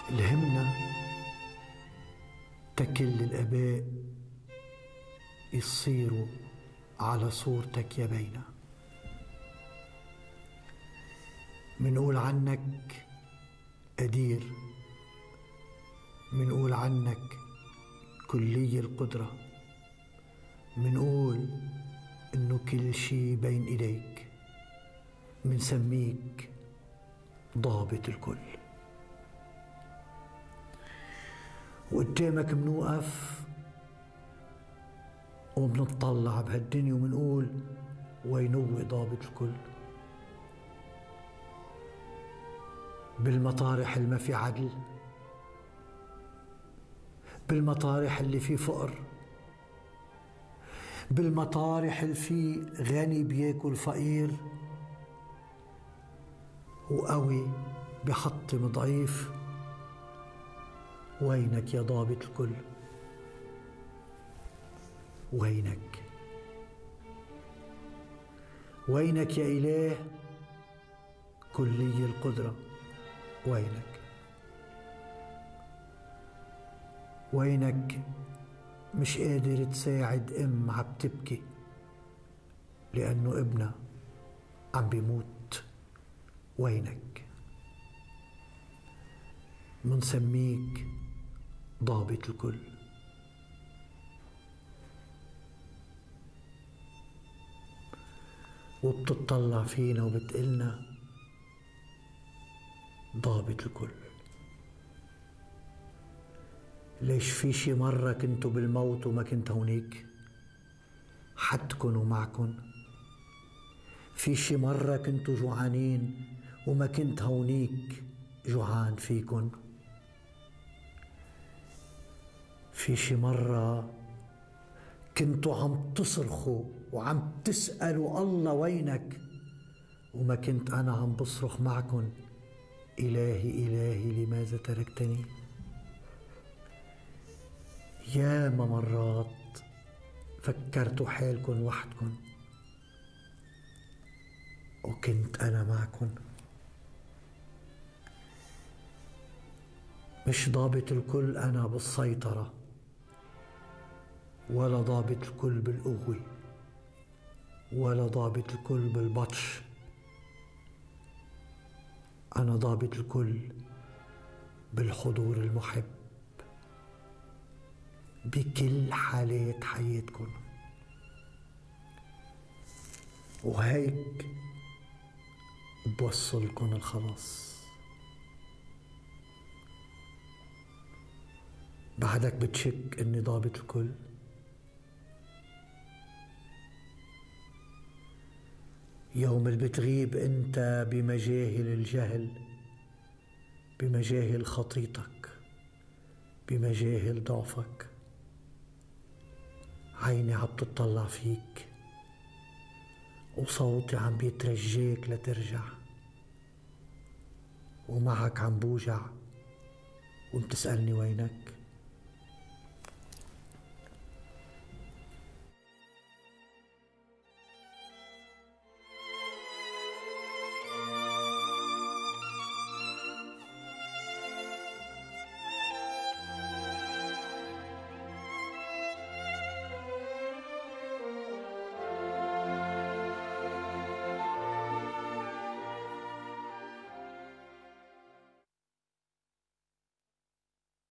الهمنا تكل الآباء يصيروا على صورتك يا بينا. منقول عنك قدير، منقول عنك كلي القدرة، منقول إنه كل شي بين إيديك، منسميك ضابط الكل. وقدامك منوقف ومنطلع بهالدنيا ومنقول وينو ضابط الكل. بالمطارح اللي ما في عدل، بالمطارح اللي في فقر، بالمطارح اللي في غني بياكل فقير وقوي بحطم ضعيف، وينك يا ضابط الكل؟ وينك؟ وينك يا إله كلي القدرة؟ وينك؟ وينك مش قادر تساعد أم عم تبكي لأنه ابنها عم بيموت؟ وينك؟ منسميك ضابط الكل. وبتطلع فينا وبتقلنا ضابط الكل. ليش في شي مرة كنتوا بالموت وما كنت هونيك حدكن ومعكن؟ في شي مرة كنتوا جوعانين وما كنت هونيك جوعان فيكن؟ في شي مرة كنتوا عم تصرخوا وعم تسألوا الله وينك وما كنت أنا عم بصرخ معكن إلهي إلهي لماذا تركتني؟ ياما مرات فكرتوا حالكن وحدكن وكنت أنا معكن. مش ضابط الكل أنا بالسيطرة، ولا ضابط الكل بالقوة، ولا ضابط الكل بالبطش. أنا ضابط الكل بالحضور المحب بكل حالات حياتكم. وهيك بوصلكم الخلاص. بعدك بتشك اني ضابط الكل؟ يوم اللي بتغيب انت بمجاهل الجهل، بمجاهل خطيتك، بمجاهل ضعفك، عيني عم تطلع فيك وصوتي عم بيترجاك لترجع، ومعك عم بوجع وبتسألني وينك؟